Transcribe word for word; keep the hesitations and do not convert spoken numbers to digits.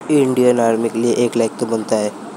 Indian army के लिए एक लाइक तो बनता है।